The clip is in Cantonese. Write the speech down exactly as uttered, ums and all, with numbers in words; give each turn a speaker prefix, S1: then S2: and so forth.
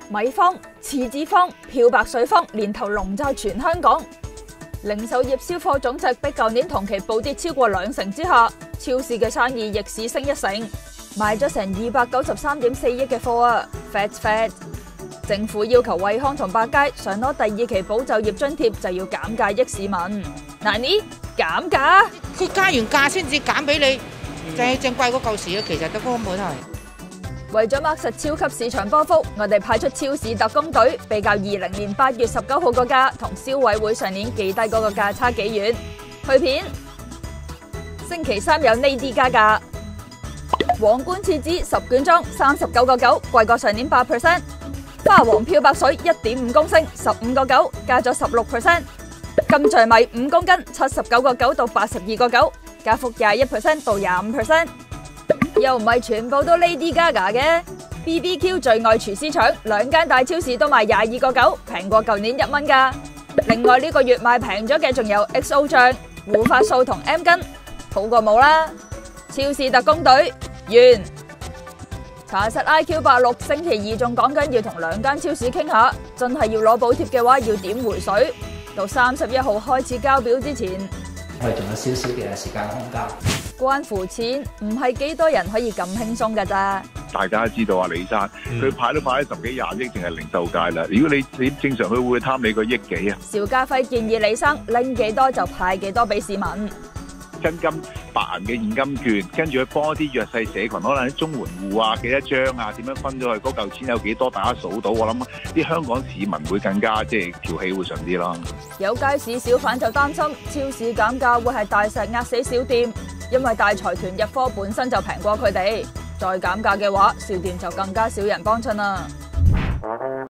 S1: 米荒、廁紙荒、漂白水荒，連頭籠罩全香港。零售業銷貨總值比舊年同期暴跌超過兩成之下，超市嘅生意逆市升一成，賣咗成二百九十三點四億嘅貨啊 ！Fat fat， 政府要求惠康同百佳想攞第二期保就業津貼就要減價益市民。嗱你減價？
S2: 佢加完價先至減俾你，正正貴嗰嚿事啊！其實都根本係。
S1: 為咗握實超級市場波幅，我哋派出超市特工隊，比較二零年八月十九號個價同消委會上年記低嗰個價差幾遠。去片，星期三有呢啲加價。皇冠廁紙十卷裝三十九個九，貴過上年八 percent。花王漂白水一點五公升十五個九，加咗十六 percent。金聚米五公斤七十九個九到八十二個九，加幅廿一 percent 到廿五 percent。又唔係全部都 Lady Gaga 嘅 ，B B Q 最愛廚師腸，兩間大超市都賣廿二個九，平過舊年一蚊噶。另外呢個月賣平咗嘅仲有 X O 醬、護髮素同 M 巾，好過冇啦。超市特工隊完，查實 I Q 八六星期二仲講緊要同兩間超市傾下，真係要攞補貼嘅話要點回水，到三十一號開始交表之前，
S3: 我哋仲有少少嘅時間空間。
S1: 關乎錢，唔係幾多人可以咁輕鬆噶咋。
S4: 大家都知道啊，李生佢派都派咗十幾廿億，淨係零售界啦。如果你你正常，佢會唔會貪你個億幾啊？
S1: 邵家輝建議李生拎幾多就派幾多俾市民。
S4: 真金白銀嘅現金券，跟住去幫一啲弱勢社群，可能啲綜援戶啊，幾多張啊，點樣分咗去？嗰嚿錢有幾多？大家數到，我諗啲香港市民會更加即係條氣會順啲咯。
S1: 有街市小販就擔心超市減價會係大石壓死小店，因為大財團入貨本身就平過佢哋，再減價嘅話，小店就更加少人幫襯啦。